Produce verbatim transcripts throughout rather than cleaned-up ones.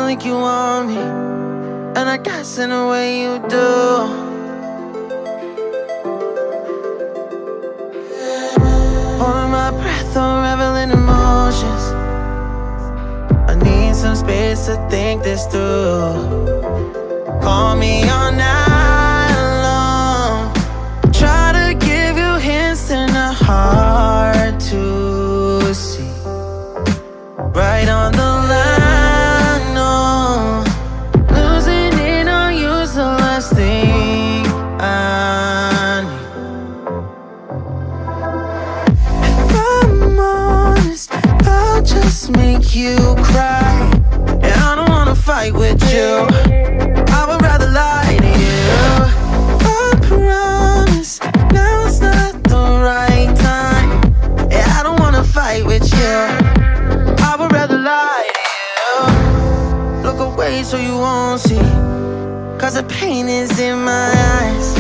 like you want me, and I guess in a way you do. Holding my breath, unraveling emotions. I need some space to think this through. Call me all night long, try to give you hints and a heart to see. Right on the line, no, losing it on you's the last thing I need. If I'm honest, I'll just make you cry, and I don't wanna fight with you. I would rather lie to you. I promise now's not the right time, and I don't wanna fight with you. I would rather lie to you. Look away so you won't see, cause the pain is in my eyes.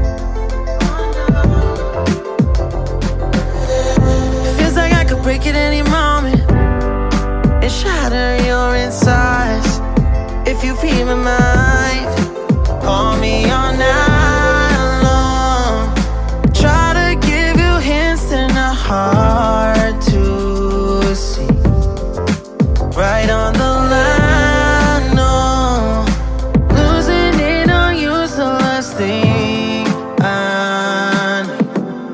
Feels like I could break at any moment and shatter your insides. If you feel my mind, call me all night long, try to give you hints and a heart to see. Right on the line, no, losing it on you's the last thing I need.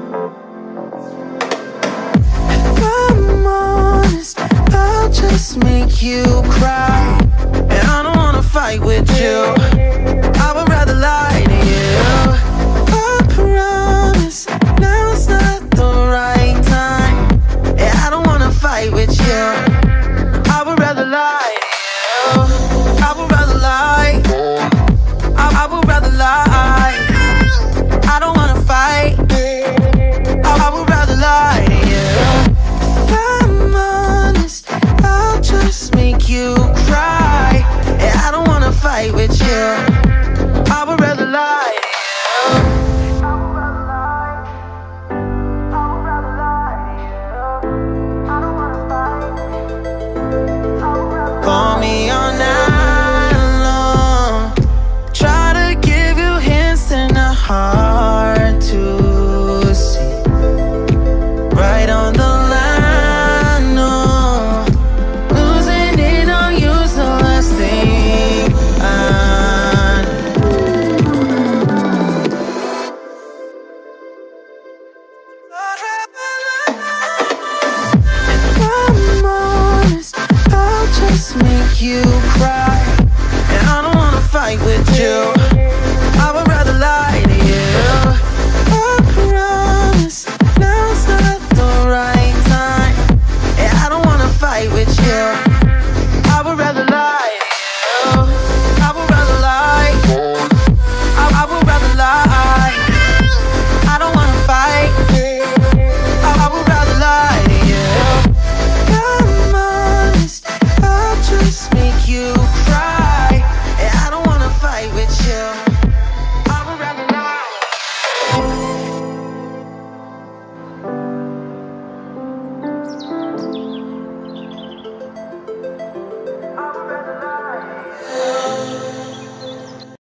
If I'm honest, I'll just make you cry, and I don't wanna fight with you. I would rather lie to you. I promise now's not the right time, and I don't wanna fight with you. I would rather lie to you. I would rather lie. I, I would rather lie. I don't wanna fight. I, I would rather lie to you. If I'm honest, I'll just make you cry, and I don't wanna fight with you. I would rather lie to you. Call me all night long, try to give you hints and a heart to see. Right on the line, no, losing it on you's the last thing I need. If I'm honest, I'll just make you